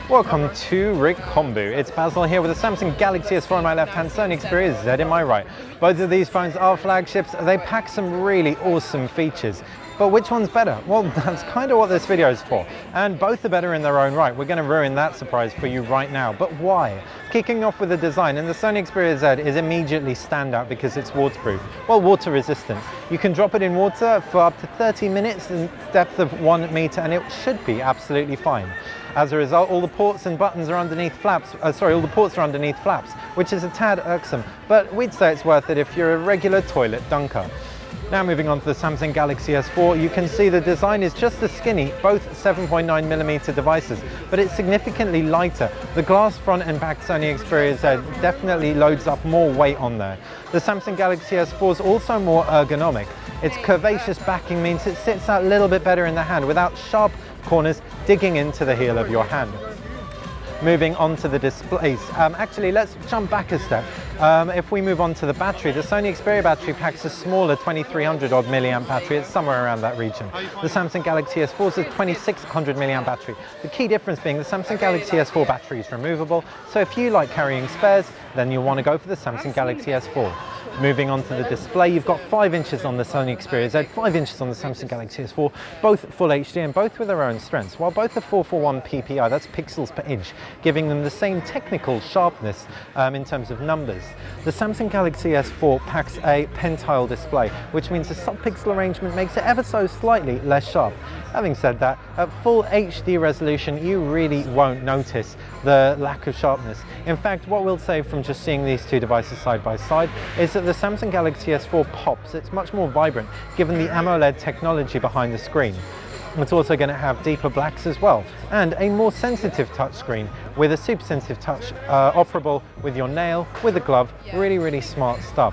Welcome to Rikombu. It's Basil here with the Samsung Galaxy S4 on my left hand, Sony Xperia Z in my right. Both of these phones are flagships. They pack some really awesome features. But which one's better? Well, that's kind of what this video is for. And both are better in their own right. We're going to ruin that surprise for you right now. But why? Kicking off with the design, and the Sony Xperia Z is immediately standout because it's waterproof. Well, water resistant. You can drop it in water for up to 30 minutes in depth of 1 meter and it should be absolutely fine. As a result, all the ports and buttons are underneath flaps, all the ports are underneath flaps, which is a tad irksome, but we'd say it's worth it if you're a regular toilet dunker. Now moving on to the Samsung Galaxy S4, you can see the design is just as skinny, both 7.9mm devices, but it's significantly lighter. The glass front and back Sony Xperia Z definitely loads up more weight on there. The Samsung Galaxy S4 is also more ergonomic. Its curvaceous backing means it sits out a little bit better in the hand without sharp corners digging into the heel of your hand. Moving on to the displays, actually let's jump back a step. If we move on to the battery, the Sony Xperia battery packs a smaller 2300 odd milliamp battery. It's somewhere around that region. The Samsung Galaxy S4 is a 2600 milliamp battery. The key difference being the Samsung Galaxy S4 battery is removable, so if you like carrying spares, then you'll want to go for the Samsung Galaxy S4. Moving on to the display, you've got 5 inches on the Sony Xperia Z, 5 inches on the Samsung Galaxy S4, both full HD and both with their own strengths. While both are 441 ppi, that's pixels per inch, giving them the same technical sharpness in terms of numbers. The Samsung Galaxy S4 packs a pentile display, which means the sub-pixel arrangement makes it ever so slightly less sharp. Having said that, at full HD resolution, you really won't notice the lack of sharpness. In fact, what we'll say from just seeing these two devices side by side is that the Samsung Galaxy S4 pops. It's much more vibrant given the AMOLED technology behind the screen. It's also going to have deeper blacks as well and a more sensitive touchscreen with a super sensitive touch operable with your nail, with a glove. Really smart stuff.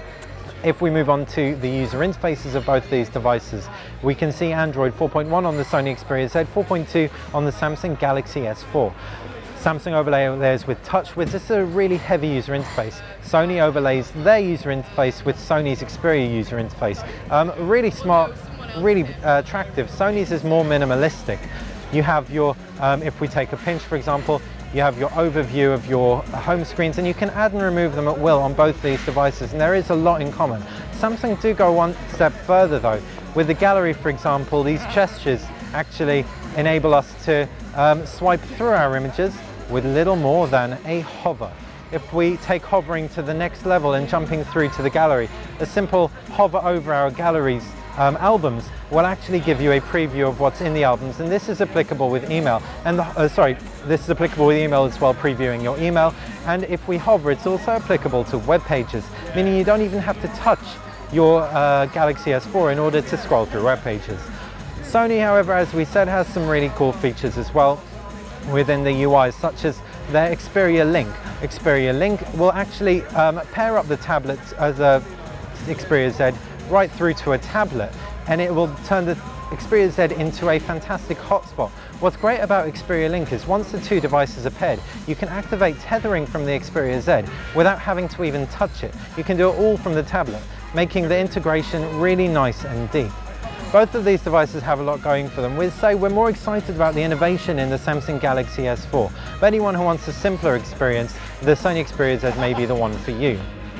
If we move on to the user interfaces of both these devices, we can see Android 4.1 on the Sony Xperia Z, 4.2 on the Samsung Galaxy S4. Samsung overlays with TouchWiz. This is a really heavy user interface. Sony overlays their user interface with Sony's Xperia user interface. Really smart, really attractive. Sony's is more minimalistic. You have your, if we take a pinch for example, you have your overview of your home screens and you can add and remove them at will on both these devices, and there is a lot in common. Samsung do go one step further though. With the gallery for example, these gestures actually enable us to swipe through our images with little more than a hover. If we take hovering to the next level and jumping through to the gallery, a simple hover over our galleries albums will actually give you a preview of what's in the albums, and this is applicable with email. And this is applicable with email as well, previewing your email. And if we hover, it's also applicable to web pages, meaning you don't even have to touch your Galaxy S4 in order to scroll through web pages. Sony, however, as we said, has some really cool features as well within the UI, such as their Xperia Link. Xperia Link will actually pair up the tablet as a Xperia Z right through to a tablet, and it will turn the Xperia Z into a fantastic hotspot. What's great about Xperia Link is once the two devices are paired, you can activate tethering from the Xperia Z without having to even touch it. You can do it all from the tablet, making the integration really nice and deep. Both of these devices have a lot going for them. We'd say we're more excited about the innovation in the Samsung Galaxy S4. But anyone who wants a simpler experience, the Sony Xperia Z may be the one for you.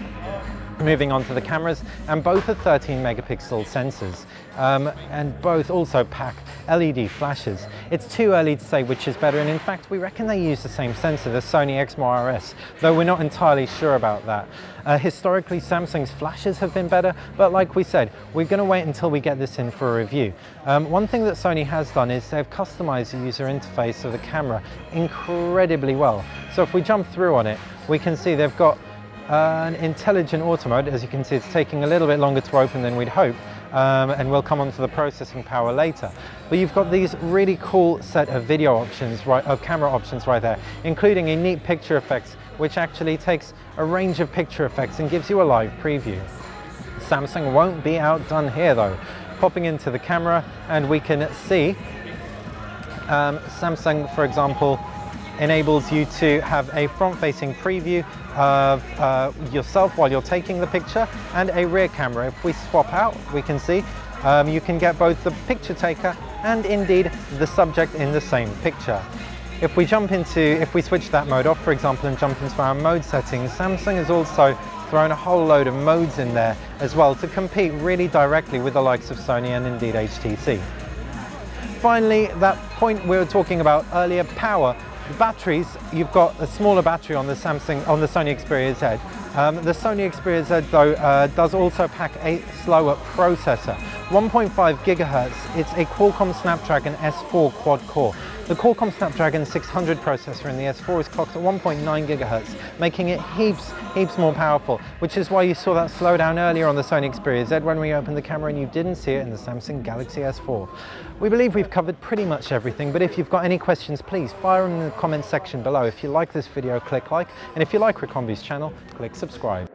Moving on to the cameras, and both are 13 megapixel sensors, and both also pack LED flashes. It's too early to say which is better, and in fact we reckon they use the same sensor, the Sony Exmor RS, though we're not entirely sure about that. Historically Samsung's flashes have been better, but like we said, we're going to wait until we get this in for a review. One thing that Sony has done is they've customized the user interface of the camera incredibly well. So if we jump through on it, we can see they've got an intelligent auto mode. As you can see, it's taking a little bit longer to open than we'd hope, and we'll come on to the processing power later. But you've got these really cool set of video options, camera options right there, including a neat picture effects, which actually takes a range of picture effects and gives you a live preview. Samsung won't be outdone here though. Popping into the camera, and we can see Samsung, for example, enables you to have a front-facing preview of yourself while you're taking the picture, and a rear camera. If we swap out, we can see you can get both the picture taker and indeed the subject in the same picture. If we switch that mode off, for example, and jump into our mode settings, Samsung has also thrown a whole load of modes in there as well to compete really directly with the likes of Sony and indeed HTC. Finally, that point we were talking about earlier, power. Batteries, you've got a smaller battery on the Sony Xperia Z. The Sony Xperia Z though does also pack a slower processor. 1.5 GHz, it's a Qualcomm Snapdragon S4 quad core. The Qualcomm Snapdragon 600 processor in the S4 is clocked at 1.9 GHz, making it heaps more powerful, which is why you saw that slowdown earlier on the Sony Xperia Z when we opened the camera and you didn't see it in the Samsung Galaxy S4. We believe we've covered pretty much everything, but if you've got any questions, please fire them in the comments section below. If you like this video, click like, and if you like Rick Hornby's channel, click subscribe.